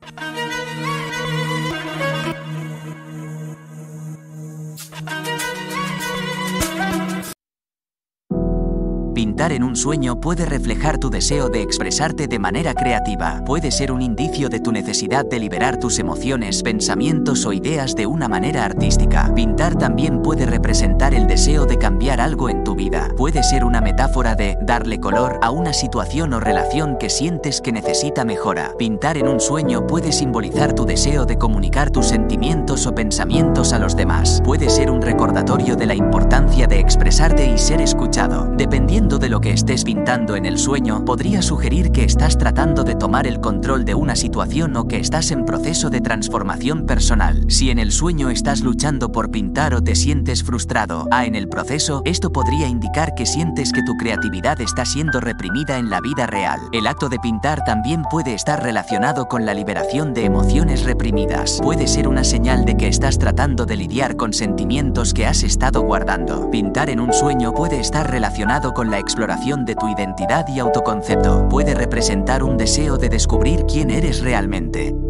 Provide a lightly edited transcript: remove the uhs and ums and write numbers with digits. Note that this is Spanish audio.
Pintar en un sueño puede reflejar tu deseo de expresarte de manera creativa. Puede ser un indicio de tu necesidad de liberar tus emociones, pensamientos o ideas de una manera artística. Pintar también puede representar el deseo de cambiar algo en tu vida. Puede ser una metáfora de darle color a una situación o relación que sientes que necesita mejora. Pintar en un sueño puede simbolizar tu deseo de comunicar tus sentimientos o pensamientos a los demás. Puede ser un recordatorio de la importancia de expresarte y ser escuchado. Dependiendo de lo que estés pintando en el sueño, podría sugerir que estás tratando de tomar el control de una situación o que estás en proceso de transformación personal. Si en el sueño estás luchando por pintar o te sientes frustrado en el proceso, esto podría indicar que sientes que tu creatividad está siendo reprimida en la vida real. El acto de pintar también puede estar relacionado con la liberación de emociones reprimidas. Puede ser una señal de que estás tratando de lidiar con sentimientos que has estado guardando. Pintar en un sueño puede estar relacionado con la exploración de tu identidad y autoconcepto. Puede representar un deseo de descubrir quién eres realmente.